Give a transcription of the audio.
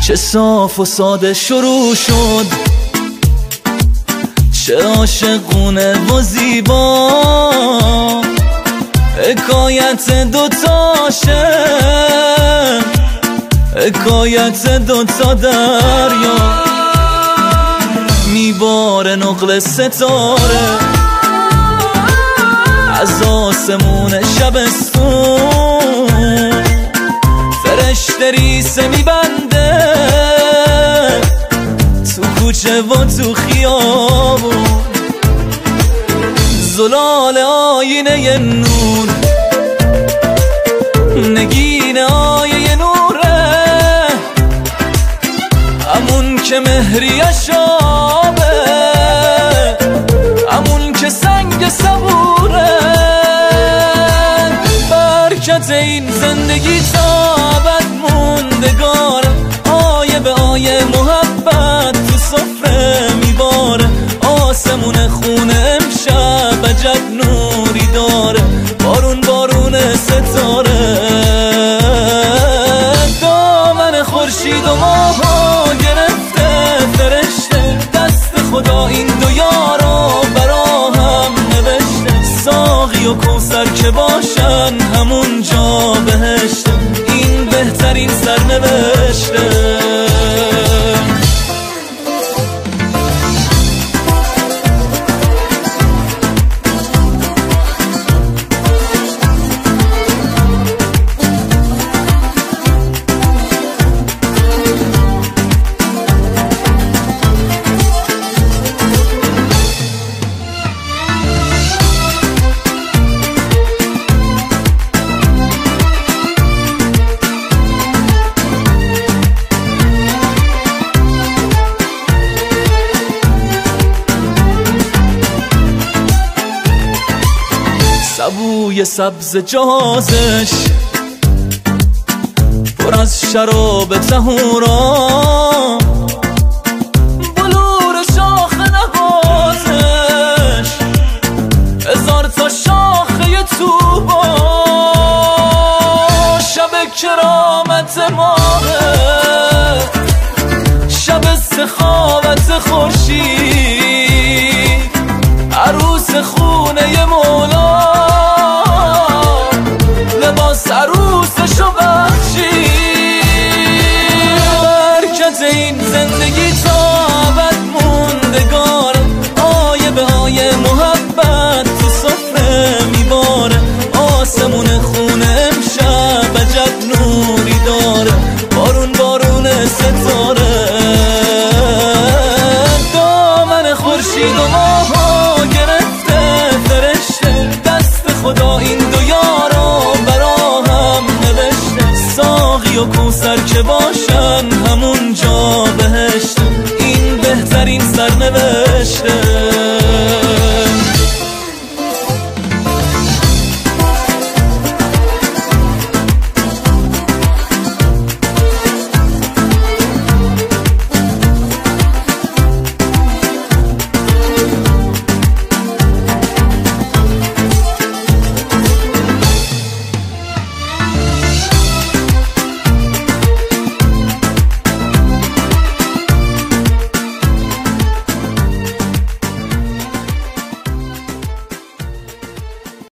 چه صاف و ساده شروع شد، چه عاشقونه و زیبا، حکایت دوتا عاشق، حکایت دوتا دریا. میباره نقل ستاره از آسمون شبستون، فرشته ریسه میبنده تو کوچه و تو خیابون. زلال آینه نور، نگین آیه نوره، همون که مهری شابه، همون که سنگ صبوره. برکت این زندگی تا ابد موندگاره، آیه به آیه محبت تو سفره میباره. آسمون خونه امشب عجب نوری داره، بارون بارون ستاره. دامن خورشید و ماهو گرفته فرشته، دست خدا این دو یارو برا هم نوشته. ساقی و کوثر که باشن همون جا بهشته، این بهترین سرنوشته. سبوی سبز جهازش پر از شراب طهورا، بلور شاخ نهازش هزار تا شاخه توبا. شب کرامت ماهه، شب سخاوت خورشید، عروس خوب